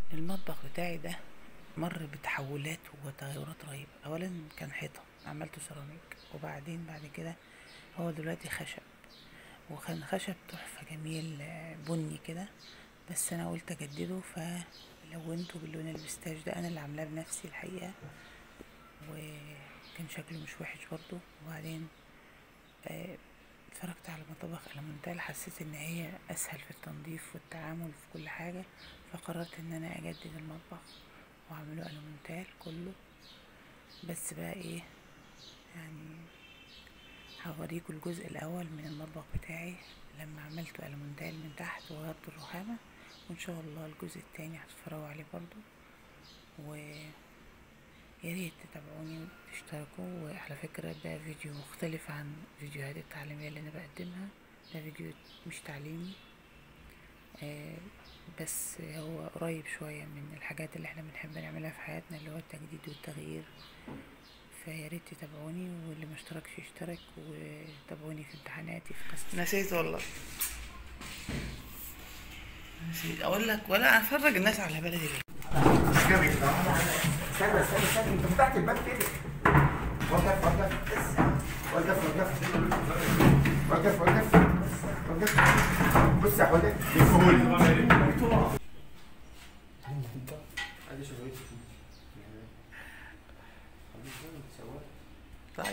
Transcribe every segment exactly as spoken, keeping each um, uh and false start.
المطبخ بتاعي ده مر بتحولات وتغيرات رهيبة. اولا كان حيطة عملته سيراميك، وبعدين بعد كده هو دلوقتي خشب، وكان خشب تحفة جميل بني كده، بس انا قلت اجدده فلونته باللون البستاش ده، انا اللي عاملاه بنفسي الحقيقة، وكان شكله مش وحش برضو. وبعدين آه، اتفرجت على مطابخ المونتال، حسيت ان هي اسهل في التنظيف والتعامل في كل حاجة، فقررت ان انا اجدد المطبخ واعمله المونتال كله. بس بقى ايه يعني، هوريكم الجزء الاول من المطبخ بتاعي لما عملته المونتال من تحت وغيرت الرخامة، وان شاء الله الجزء التاني هتتفرجوا عليه برضو. و يا ريت تتابعوني وتشتركوا. وعلى فكرة ده فيديو مختلف عن فيديوهات التعليمية اللي انا بقدمها، ده فيديو مش تعليمي، آه بس هو قريب شوية من الحاجات اللي احنا بنحب نعملها في حياتنا، اللي هو التجديد والتغيير. فيا ريت تتابعوني، واللي ما اشتركش يشترك، وتابعوني في امتحاناتي في قسم. نسيت والله، نسيت اقول لك ولا افرج الناس على بلدي ليه. استنى استنى استنى، انت فتحت الباب كده. وقف وقف وقف وقف وقف وقف وقف. بص يا حوده بيفهموني. طيب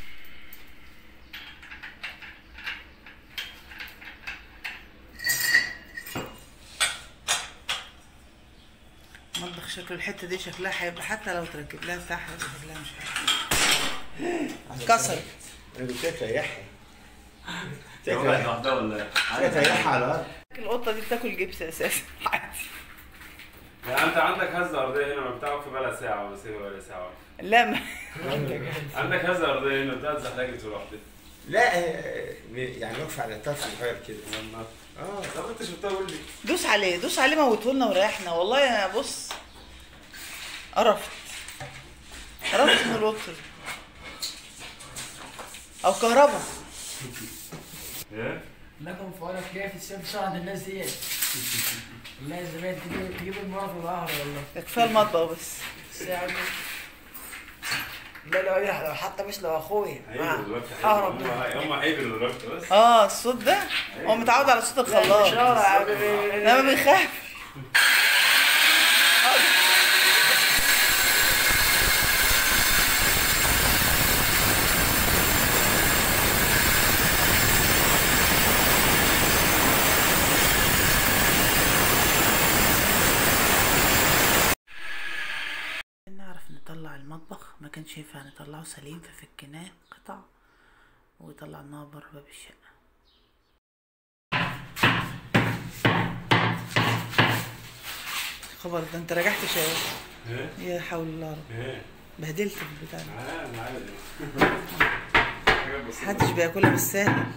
مطبخ شكله الحته دي شكلها هيبقى، حتى لو تركب لها بتاعها شكلها مش حلو. كسر. انا قلت لك ريحها. واحدة واحدة ولا ايه؟ ريحها على الارض. القطه دي بتاكل جبس اساسا عادي. يعني انت عندك هزة ارضية هنا ما بتعرف بقالها ساعة وبسيبها بقالها ساعة. لا ما عندك هزة ارضية هنا بتاعت زحلقت لوحدها. لا يعني واقفه على طرف صغير كده. اه طب انت شفتها قول لي. دوس عليه دوس عليه، موته لنا وريحنا والله. انا بص قرفت قرفت من الوتر او كهرباء. ايه؟ لكم فؤادك ليه في السيف عند الناس ديت؟ والله زمان تجيب تجيب المرة في القهر والله. كفايه المطبخ بس. الساعة دي لا لا يحلى حتى مش لو اخويا. هيجوا دلوقتي اهرب هم هيجوا دلوقتي بس. اه الصوت ده هو متعود على صوت الخلاط. لا ما بيخاف. نعرف نطلع المطبخ، ما كانش ينفع نطلعه سليم، ففكناه قطع وطلعناه بره باب الشقه. خبر ده انت رجعت شاي. ايه؟ يا حول الله رب. ايه؟ بهدلت في البتاع ده. اه انا عارف. محدش بياكلها بالسهل.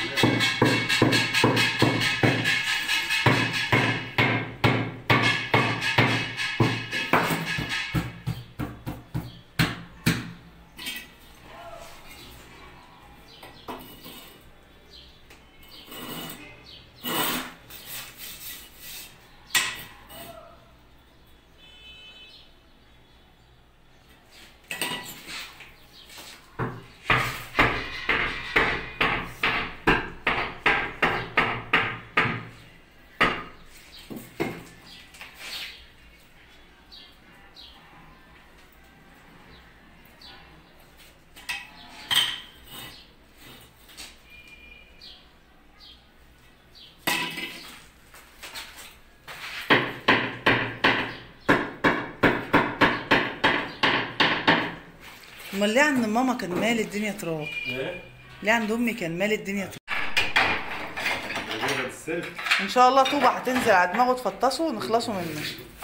امال ليه عند ماما كان مال الدنيا تراب؟ ايه؟ ليه عند امي كان مال الدنيا تراب؟ السلك. ان شاء الله طوبه هتنزل على دماغه تفطسه ونخلصوا منه.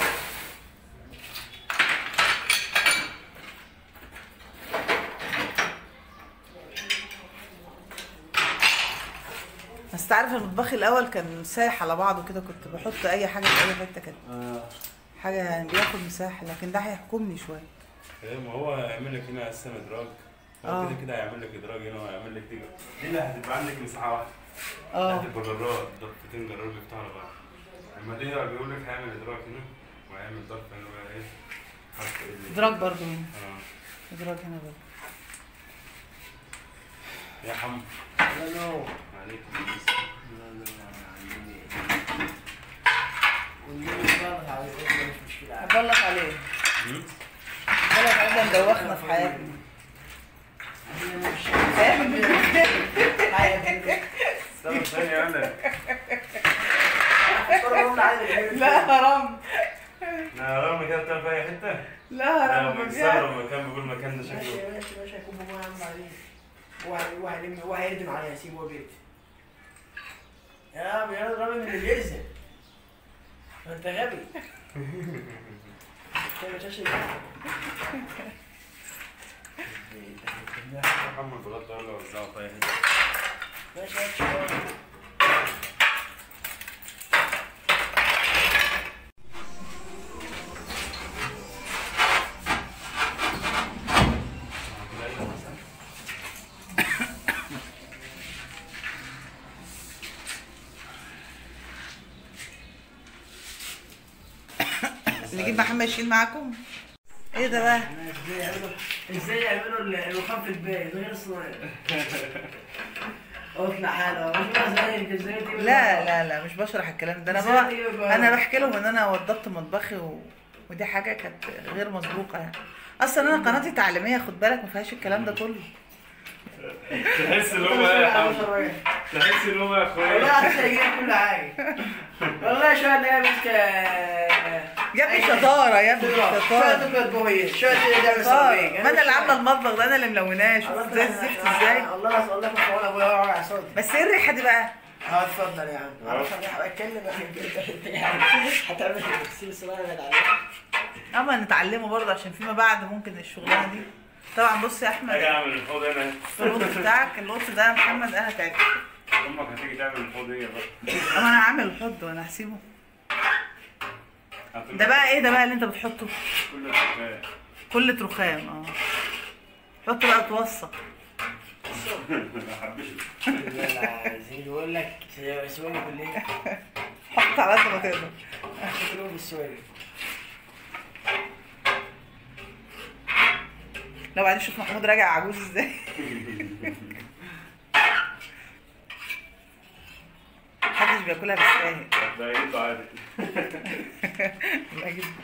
بس تعرف المطبخ الاول كان سايح على بعضه كده، كنت بحط اي حاجه في اي حته كده. اه حاجه يعني بياخد مساحه، لكن ده هيحكمني شويه. ايه ما هو هيعمل لك هنا اساسا ادراج. هو كده كده هيعمل لك ادراج هنا وهيعمل لك دي. دي اللي هتبقى عندك مساحه واحده. اه هتبقى جرار ضفتين جرار بيفتحوا على بعض. اما دي بيقول لك هيعمل ادراج هنا وهيعمل ضغط ان هو ايه حط ايه ادراج برضو هنا، اه ادراج هنا برضو. يا حمو لا نو عليك لا لا والنبي بقى على ايه مش مشكله. هبلط عليه، هبلط عليه، مدوخنا في حياتنا. استنى ثانية انا لا حرام، لا رغم كده بتعمل في اي حتة؟ لا لا حرام ما بجد. يستغرب لما كان بيقول المكان ده ماشي شكله يا باشا ماشي هيكون بابا يعمل عليه. واحد واحد واحد يردم عليها سيبه هو بيت. يا عم يا راجل من اللي يرزق. ما انت غبي. انت ما تشاش محمد بغض ولا وزعه في اي حتة. ماشي يا شباب. نجيب محمد يشيل معاكم. ايه ده بقى؟ ازاي يعملوا ازاي يعملوا الرخام في البيت غير الصناعي؟ اطلع حاله ازاي ازاي دي. لا لا لا مش بشرح الكلام ده، انا بقى انا بحكي لهم ان انا وضبت مطبخي و... ودي حاجه كانت غير مسبوقه يعني. اصلا انا قناتي تعليميه خد بالك، ما فيهاش الكلام ده كله. تحس ان هو ايه يا حمو؟ تحس ان هو يا اخويا والله هتلاقي كل حاجه. والله شويه ده بنت يا ابني شطاره، يا ابني شويه شطاره، تبقى بويه شويه تعمل شطاره. صبيك. ما انا اللي عامله المطبخ ده، انا اللي ملوناه. شوف ازاي الزفت ازاي. الله الله الله يكون ابويا وقع صوتي. بس ايه الريحه دي بقى؟ اه اتفضل يا عم. عارف انا اتكلم يعني هتعمل تغسيل صناعي بعد عليك. اما نتعلمه برضه عشان فيما بعد ممكن الشغلانه دي. طبعا بص يا احمد، اجي اعمل الحوض هنا. القط بتاعك القط ده يا محمد انا تعبت. امك هتيجي تعمل الحوض ايه بقى؟ اما انا هعمل الحوض وانا هسيبه. ده بقى ايه ده بقى اللي انت بتحطه؟ كل الحاجات كل رخام. اه حط بقى توثق. ما حبيتش. لا عايزين يقول لك سوالي بالليل. حط على قد ما تقدر. شكلهم بالسوالي. لو بعدين شوف محمود راجع عجوز ازاي. محدش بياكلها بالساهل. ده ايه عادي. لا جدا.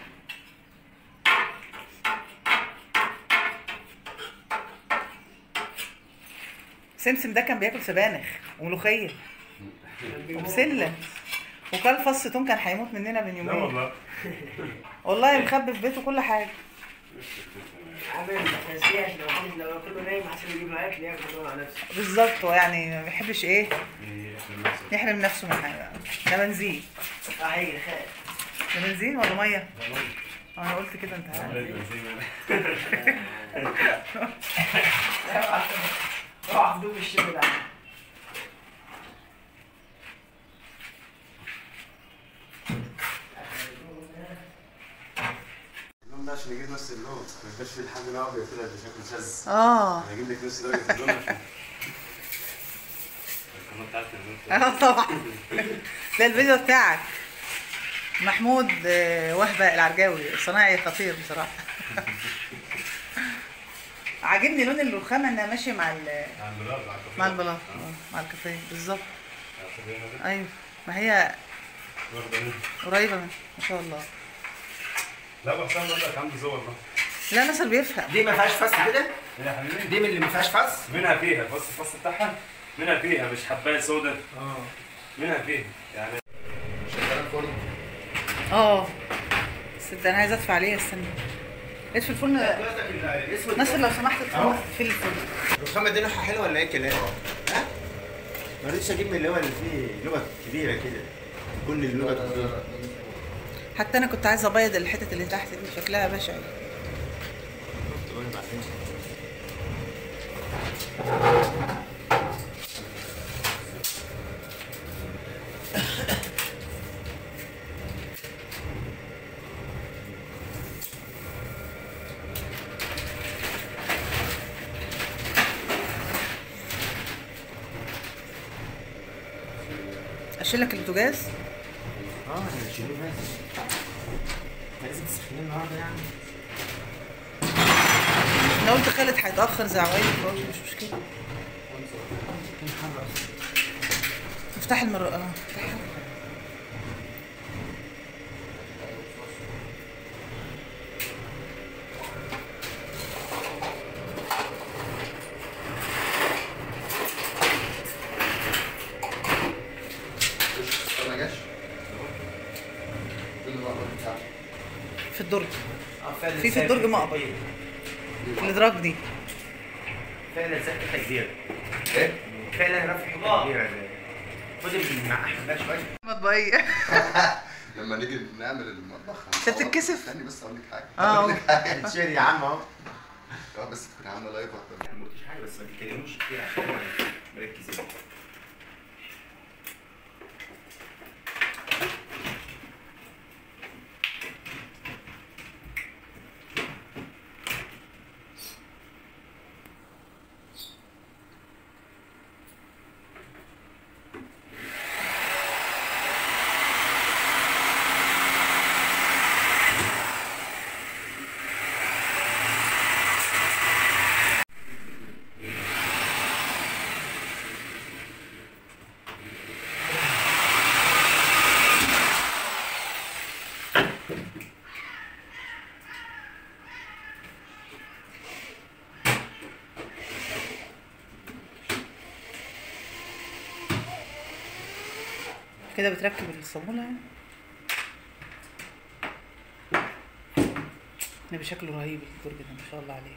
سمسم ده كان بياكل سبانخ وملوخيه وبسله وكل فص توم، كان هيموت مننا من لا يومين. والله. والله مخبي في بيته كل حاجه. عامل ما تنسيش لو كل لو كله نايم عشان يجيب له اكل ياكل هو على نفسه. بالظبط، هو يعني ما بيحبش ايه يحرم نفسه. يحرم نفسه من حاجه. ده بنزين. اه هيجي خير. ده بنزين ولا ميه؟ انا قلت كده انت عارف. اوعى تدوب الشغل ده. اللون ده عشان يجيب نفس اللون، ما يبقاش في الحاجه الابيض كده بشكل شاذ. اه هيجيب لك نفس درجه اللون. القناه بتاعتك اه طبعا. ده الفيديو بتاعك محمود آه، وهبه العرجاوي، صناعي خطير بصراحه. عاجبني لون الرخامه انها ماشيه مع ال مع البلاط مع الكافيه. مع البلاط مع الكافيه بالظبط. الكافيه ده ايوه ما هي واخده منه. قريبه منه ما شاء الله. لا بس انا بقول لك عنده صور بقى. لا ناصر بيفهم. دي ما فيهاش فص كده؟ ايه يا حبيبي؟ دي من اللي ما فيهاش فص؟ منها فيها بص الفص بتاعها، منها فيها مش حبايه سودا، اه منها فيها يعني. شغاله فرن. اه بس ده انا عايزه ادفع عليه. استنى اطفي الفرن. الاسود ناصر لو سمحت اطفي في الفرن. الرخامه دي نوعها حلو ولا ايه الكلام؟ ها؟ ما رضيتش اجيب من اللي هو اللي فيه لغه كبيره كده، تكون اللغه كبيره. حتى انا كنت عايزه ابيض الحتت اللي تحت دي، شكلها بشع. اشيل لك البوتاجاز. اه هنشيله بس. عشان النهارده يعني. انا قلت خالد هيتاخر زعوايد فقلت مش مشكله. افتح المر اه افتحها. ما جاش في الدرج. اه فعلا في في الدرج مقبض. الادراج دي فعلا سكتة كبيرة. ايه؟ فعلا رفع حته كبيرة. فضل مع احمد بقى شوية. مطبقيه. لما نيجي نعمل المطبخ انت بتتكسف؟ استني بس اقول لك حاجه. اه. اقول لك حاجه. هتشيل يا عم اهو. اه بس تكون عامله لايف اكتر. ما قلتش حاجة بس ما تتكلموش كتير عشان انا مركزين. كده بتركب الصامولة يعني. نبي شكله رهيب الدرج ده ما شاء الله عليه.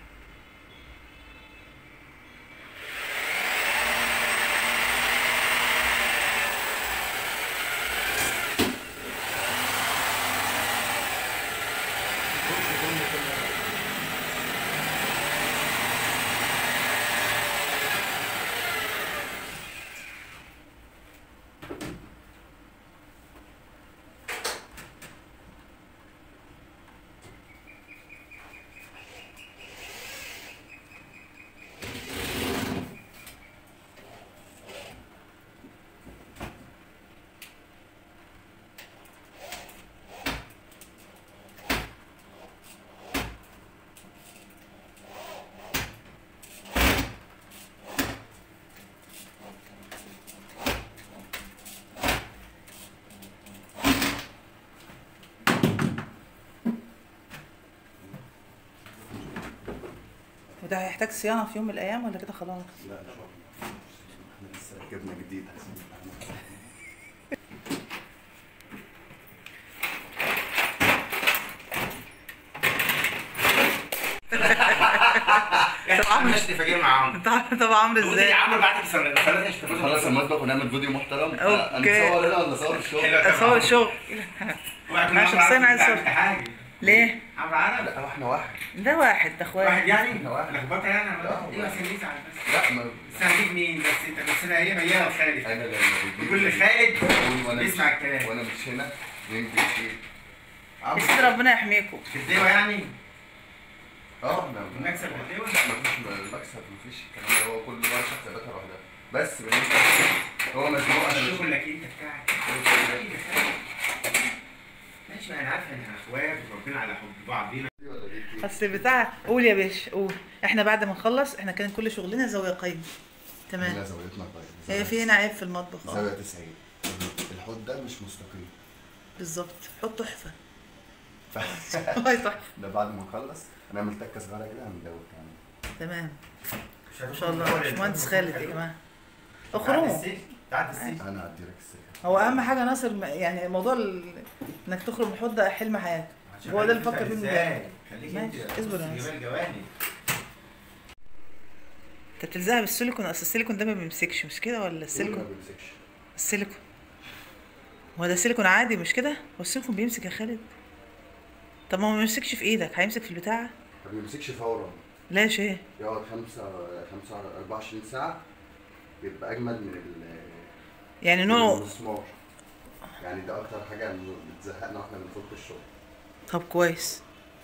وده هيحتاج صيانة في يوم من الأيام ولا كده خلاص؟ لا لا احنا لسه ركبنا جديد. طبعا مش اتفاقية مع عمرو. طب عامل ازاي؟ ازاي؟ يا عمرو بعتك خلاص خلاص المطبخ ونعمل فيديو محترم. اوكي. نصور هنا ولا نصور الشغل؟ اصور الشغل. انا شخصيا عايز اصور. حاجة. ليه؟ عمرو عرب. لا احنا واحد. ده واحد ده اخويا. واحد يعني؟ احنا واحد. لخبطة يعني لا، عمرو. ايوه واحد. عشان يزعل بس. لا ما بس هجيب مين بس انت بس انا هي هي خالد. انا لما كل خالد وانا بيسمع الكلام. وانا مش هنا بينجز فيه. يا سيدي ربنا يحميكم. الدواء يعني؟ اه احنا المكسب والدواء؟ مفيش مكسب مفيش الكلام ده. هو كل واحد حساباتها لوحدها بس بالنسبه هو مزنوق عشان الشغل لك انت بتاعك. ماشي ما انا عارف ان اخوات وربنا على حب بعضينا. اصل بتاع قول يا باشا قول. احنا بعد ما نخلص احنا كان كل شغلنا زاويه قايمه. تمام. هنا زاويتنا طيب. هي في هنا عيب في المطبخ. زاويه تسعين. الحوض ده مش مستقيم. بالظبط. حط تحفه. ف... والله تحفه. ده بعد ما نخلص هنعمل تكه صغيره كده هندوق كمان. تمام. ما شاء الله باشمهندس خالد يا جماعه. اخرجوا. تعدي السجن. انا هدي لك السكه. هو اهم حاجه ناصر م- يعني موضوع ال... انك تخرج من الحوض ده حلم حياتك. هو ده اللي فكر فيه من ازاي؟ ده. خليك ماشي، انت اصبر يا بص ناصر. جمال جواني. انت بتلزقها بالسيليكون. اصل السيليكون ده ما بيمسكش مش كده ولا ما السيليكون؟ بيمسكش. السيليكون هو ده سيليكون عادي مش كده؟ هو السيليكون بيمسك يا خالد؟ طب ما هو ما بيمسكش في ايدك هيمسك في البتاع؟ ما بيمسكش فورا. ليش ايه؟ يقعد خمسة خمسة أربعة وعشرين ساعة بيبقى أجمل من ال يعني من نوع. المسمار. يعني ده أكتر حاجة بتزهقنا واحنا بنفك الشغل. طب كويس.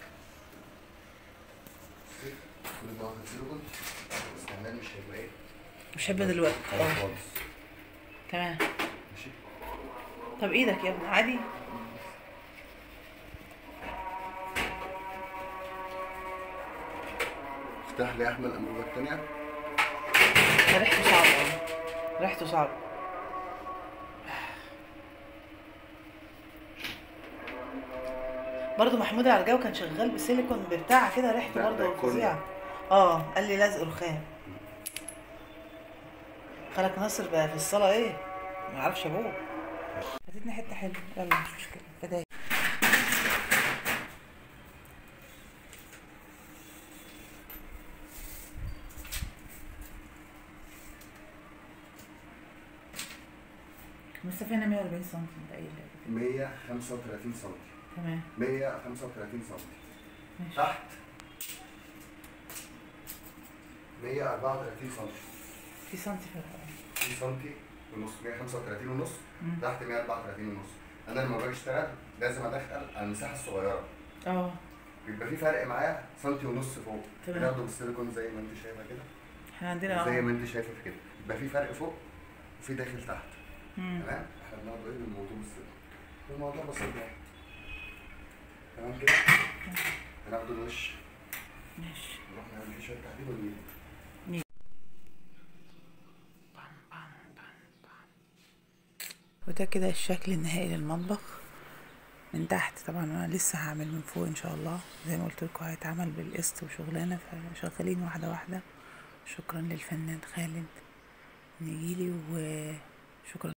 كل ده واخد سيليكون استعمال مش هيبقى إيه؟ مش هبقى دلوقتي. خلاص اه خالص. تمام. ماشي. طب ايدك يا ابني عادي. افتح لي يا احمد الانبوبه الثانيه. ريحته صعبة أوي. ريحته صعبة. برضه محمود العرجاوي كان شغال بسيليكون بتاع كده، ريحته لا، برضه ده كله. فظيعة. اه قال لي لزق رخام. خالك ناصر بقى في الصلاة ايه؟ ما يعرفش ابوه. فاتتني حتة حلوة، يلا مش مشكلة، فداية. مسافة هنا مية وأربعين سم انت قايل. مية وخمسة وتلاتين سم. تمام. مية وخمسة وتلاتين سم. ماشي. تحت مية وأربعة وتلاتين سم. في سنتي فرق. في سنتي ونص. مية وخمسة وتلاتين ونص. مم. تحت مية وأربعة وتلاتين ونص. انا لما باجي اشتغل لازم ادخل على المساحه الصغيره. اه. بيبقى في فرق معايا سنتي ونص فوق. تمام. بناخده بالسيليكون زي ما انت شايفه كده. احنا عندنا زي اه. ما انت شايفه في كده. يبقى في فرق فوق وفي داخل تحت. مم. تمام؟ احنا بناخده ايه بالموضوع بالسيليكون. الموضوع بسيط يعني. تمام كده؟ هناخده الوش. ماشي. نروح نعمل فيه شويه تحديد ونجيب. وده كده الشكل النهائي للمطبخ من تحت. طبعا انا لسه هعمل من فوق ان شاء الله، زي ما قلت لكم هيتعمل بالقسط وشغلانه، فشغالين واحده واحده. شكرا للفنان خالد نجيلي، وشكرا